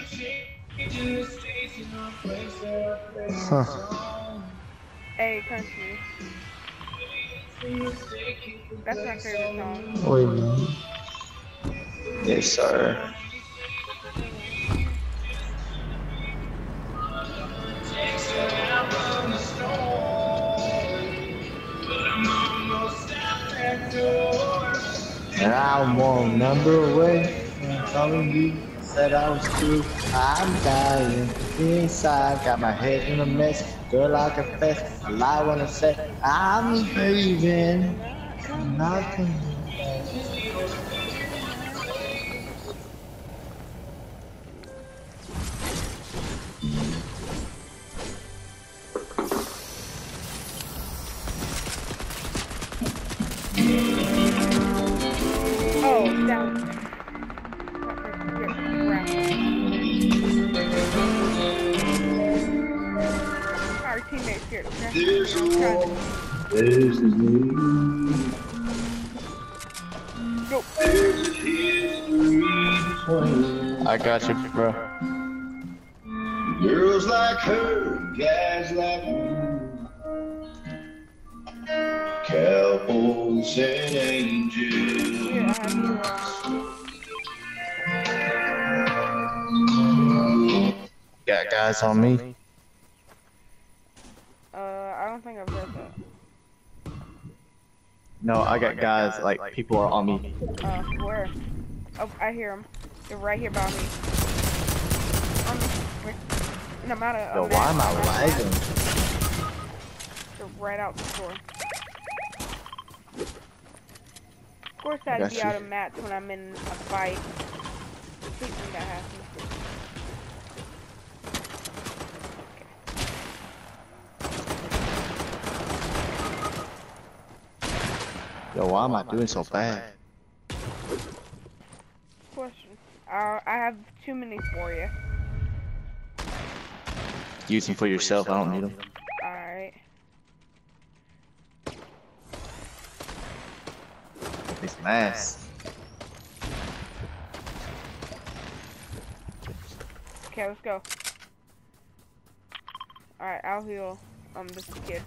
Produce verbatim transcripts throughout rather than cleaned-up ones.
Huh. Hey, country. That's my favorite song. Wait, man. Yes, sir. And I'm one number away from calling you. Said I was through. I'm dying inside. Got my head in a mess. Girl, I confess. A lie when I say I'm leaving. Not I'm coming not back. coming back. Oh, down. Our teammates here. There's a Go. war. There's a need. There's a history between. I got you, bro. Girls like her, guys like me. Cowboys and angels. Yeah, I have to, Got guys on me? uh, I don't think I've heard that. No, I got guys, like, people are on me. Uh, where? Oh, I hear them. They're right here by me. On me. Wait. No matter. Yo, why am I lagging? They're right out the door. Of course, I'd Got be you. out of mats when I'm in a fight. Please when that happens. Yo, why am I doing so bad? Question. Uh, I have two minis for you. Use them for yourself, I don't need them. Alright. It's nice. Okay, let's go. Alright, I'll heal um this kid.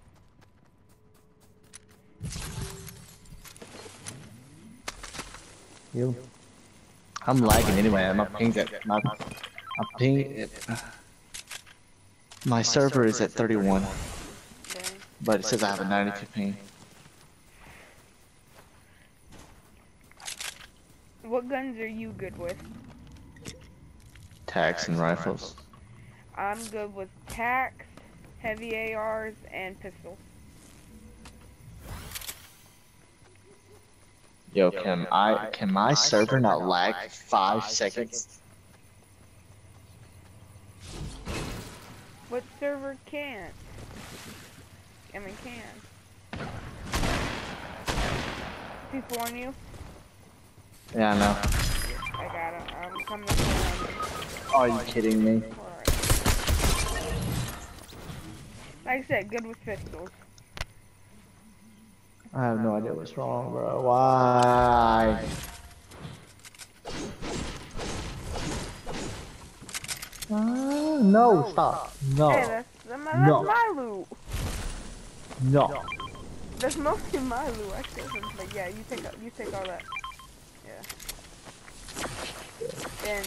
Yo. I'm lagging anyway, my ping's at, my, my ping, my server is at thirty-one, Dang. but it says I have a ninety-two ping. What guns are you good with? Tags and rifles. I'm good with tacs, heavy A Rs, and pistols. Yo, can I, can my server not lag five seconds? What server can't? I mean, can. People on you? Yeah, I know. I got it. I'm coming to you. Are you kidding me? Alright. Like I said, good with pistols. I have no idea what's wrong, bro. Why? Uh, no, stop. No. Hey, that's, that's, my, No. that's my loot. No. That's mostly my loot. I killed him, but yeah, you take you take all that. Yeah. And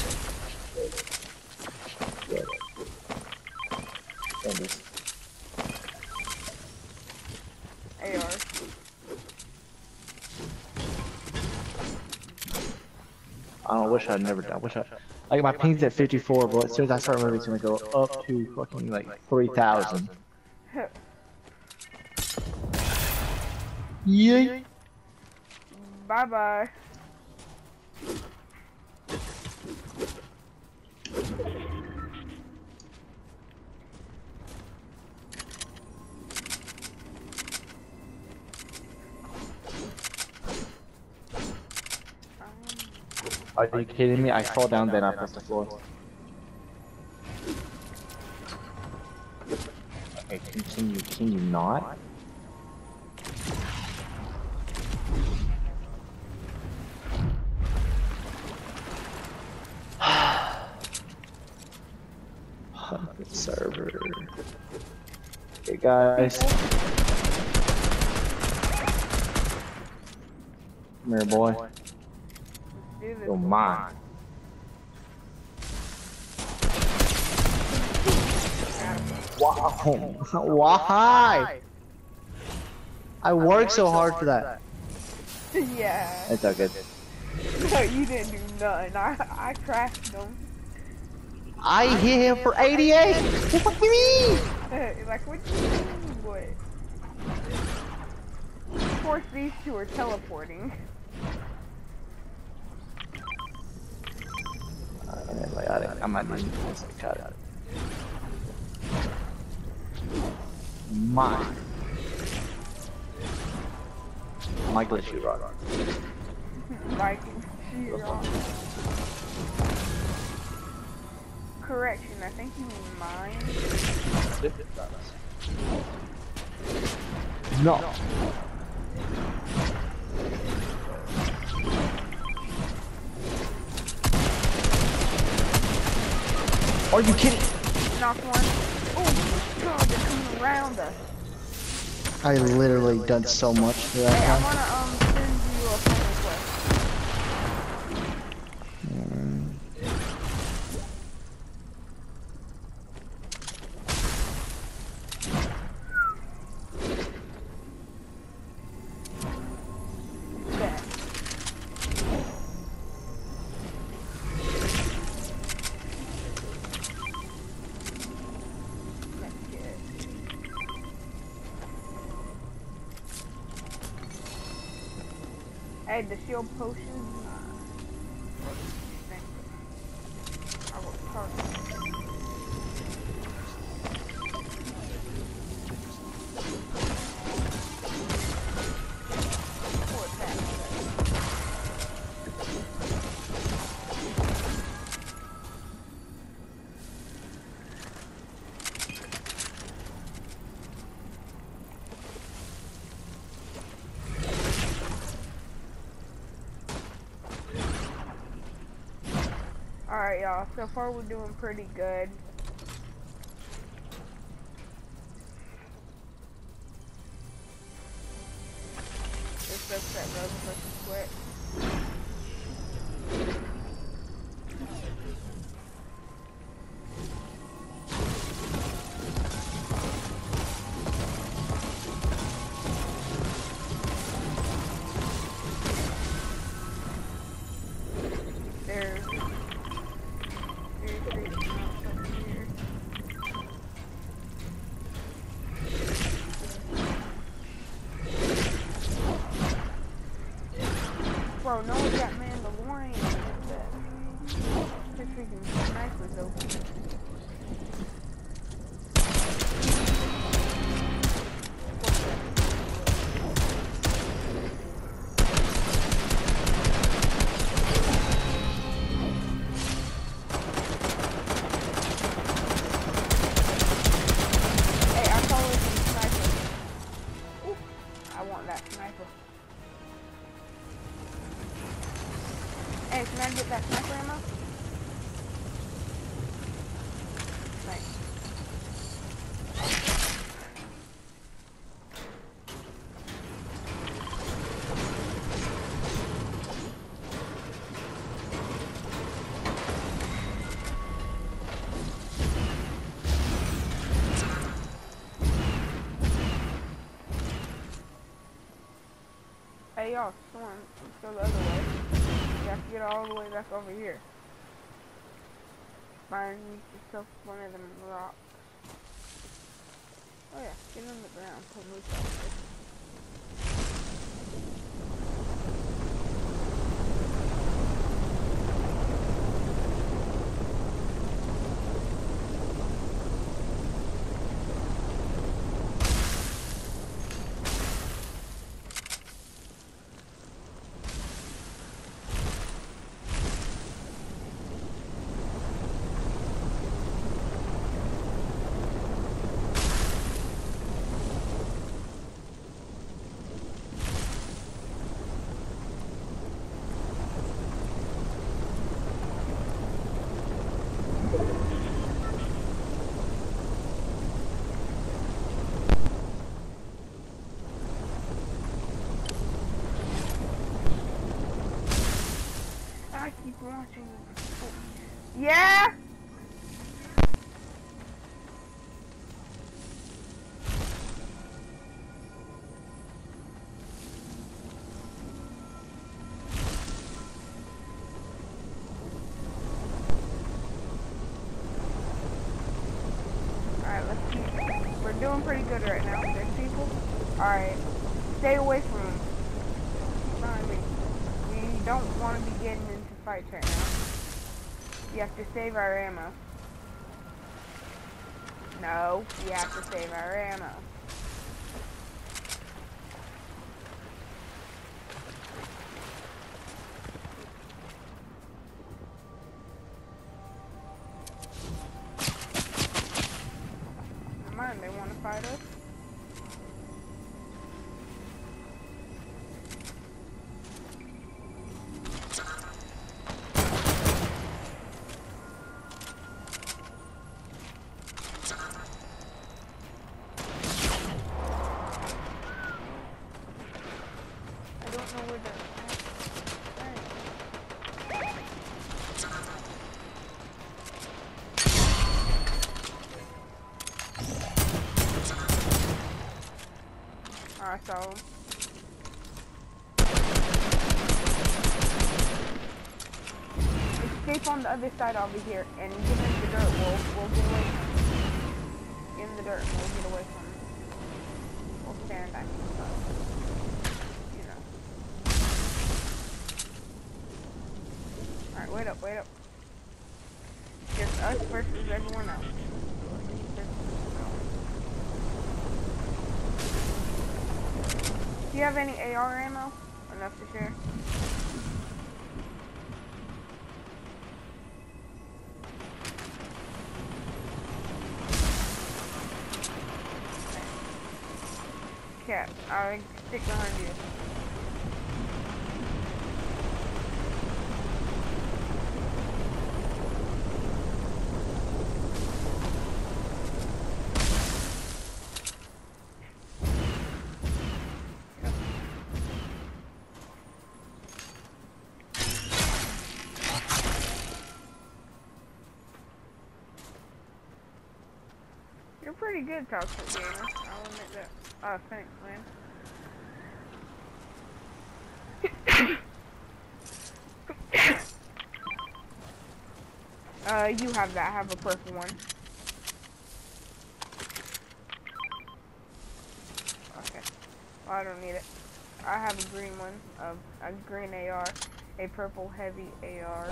A R. I wish I'd never done. I wish I. Like my ping's at fifty-four, but as soon as I start moving, it's gonna go up to fucking like three thousand. Yeah. Bye bye. Are you kidding me? I fall down, then I press the floor. Okay, can, can you can you not? Fucking server. Hey guys. Come here, boy. Do this. You're mine. Wow. Why? I worked so hard for that. Yeah. It's all good. No, you didn't do nothing. I I crashed them. I hit him for eighty-eight. What do you mean? Like what do you mean? What? Of course, these two are teleporting. I might need to cut it. Mine. Michael Sheerock. Viking Sheerock. Correction, I think you mean mine. No. Are you kidding? Knocked one. Oh god, they're coming around us. I literally done so much to that Hey, I'm guy. gonna um send you a friend request. Bet. Let's get it. Hey, the shield potion. Uh, thank you. I will start. Four attacks. Alright, y'all. So far, we're doing pretty good. This does set Rosa versus Quit. There's Bro, no one's got Mandalorian like that. This freaking sniper's open. Hey, I saw this in sniper. Ooh, I want that sniper. Hey, can I get that sniper ammo? Thanks. Hey y'all, someone, let's go the other way. You have to get all the way back over here. Find yourself one of them rocks. Oh yeah, get on the ground. Put moose out there. I keep watching. Yeah. Alright, let's keep. We're doing pretty good right now. There's people. Alright. Stay away from them. Behind me. We don't want to be getting into fights right now. We have to save our ammo. No, we have to save our ammo. Never mind, they want to fight us. I saw him. Escape on the other side over here and get in the dirt. We'll, we'll get away from him. Get in the dirt and we'll get away from him. We'll stand back and stuff. You know. Alright, wait up, wait up. Just us versus everyone else. Do you have any A R ammo? Enough to share? Okay, I'll stick behind you. You're pretty good, Toxic Gamer. I'll admit that. Oh, thanks, man. uh, you have that. I have a purple one. Okay. Well, I don't need it. I have a green one. Of a green A R. A purple heavy A R.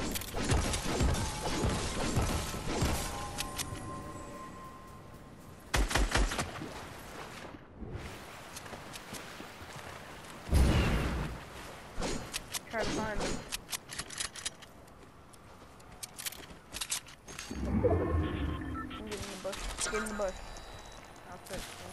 Try to find them. I'm getting the bush. Get in the bush. I'll fix them.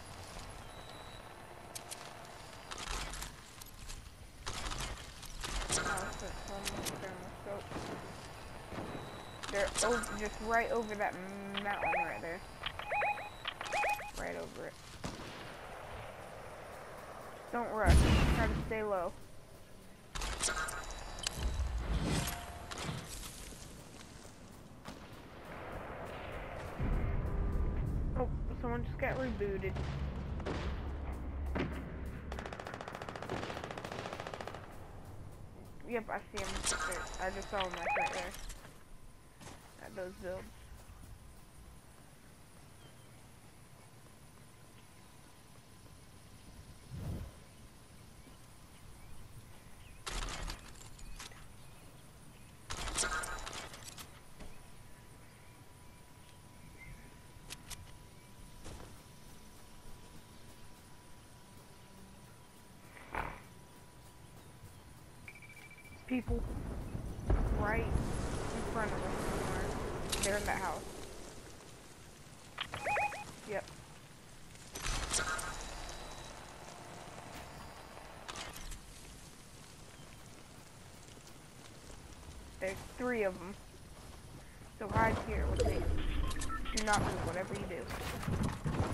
I'll fix them. Thermoscope. They're over, just right over that mountain right there. Right over it. Don't rush. Try to stay low. Oh, someone just got rebooted. Yep, I see him. I just saw him like right there. At those builds. People right in front of us somewhere. They're in that house. Yep. There's three of them. So hide here with me. Do not move, whatever you do.